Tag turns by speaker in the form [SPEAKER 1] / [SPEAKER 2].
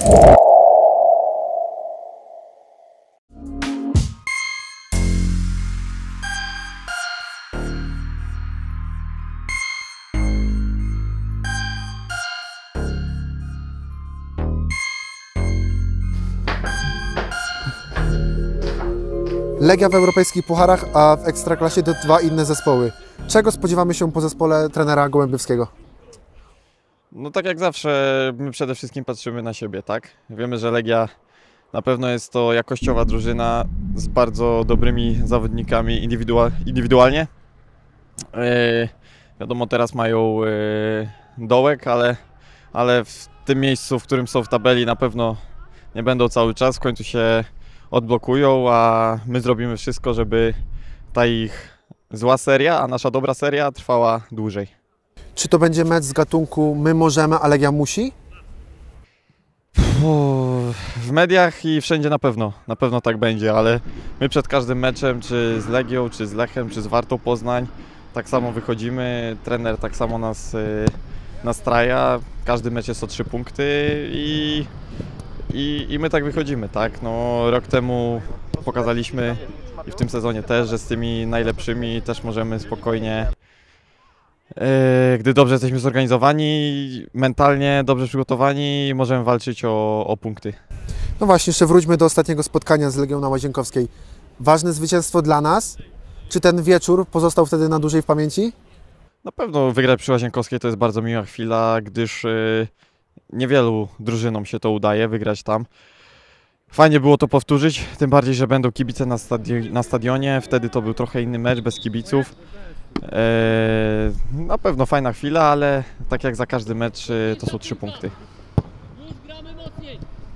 [SPEAKER 1] Legia w europejskich pucharach, a w Ekstraklasie to dwa inne zespoły. Czego spodziewamy się po zespole trenera Gołębiewskiego?
[SPEAKER 2] No tak jak zawsze, my przede wszystkim patrzymy na siebie, tak? Wiemy, że Legia na pewno jest to jakościowa drużyna z bardzo dobrymi zawodnikami indywidualnie. Wiadomo, teraz mają dołek, ale w tym miejscu, w którym są w tabeli, na pewno nie będą cały czas, w końcu się odblokują, a my zrobimy wszystko, żeby ta ich zła seria, a nasza dobra seria trwała dłużej.
[SPEAKER 1] Czy to będzie mecz z gatunku my możemy, a Legia musi?
[SPEAKER 2] W mediach i wszędzie na pewno tak będzie, ale my przed każdym meczem, czy z Legią, czy z Lechem, czy z Wartą Poznań, tak samo wychodzimy, trener tak samo nas nastraja, każdy mecz jest o 3 punkty i my tak wychodzimy, tak? No, rok temu pokazaliśmy i w tym sezonie też, że z tymi najlepszymi też możemy spokojnie, gdy dobrze jesteśmy zorganizowani, mentalnie dobrze przygotowani, możemy walczyć o punkty.
[SPEAKER 1] No właśnie, jeszcze wróćmy do ostatniego spotkania z Legią na Łazienkowskiej. Ważne zwycięstwo dla nas. Czy ten wieczór pozostał wtedy na dłużej w pamięci?
[SPEAKER 2] Na pewno wygrać przy Łazienkowskiej to jest bardzo miła chwila, gdyż niewielu drużynom się to udaje wygrać tam. Fajnie było to powtórzyć, tym bardziej, że będą kibice na stadionie. Wtedy to był trochę inny mecz, bez kibiców. Na pewno fajna chwila, ale tak jak za każdy mecz to są 3 punkty.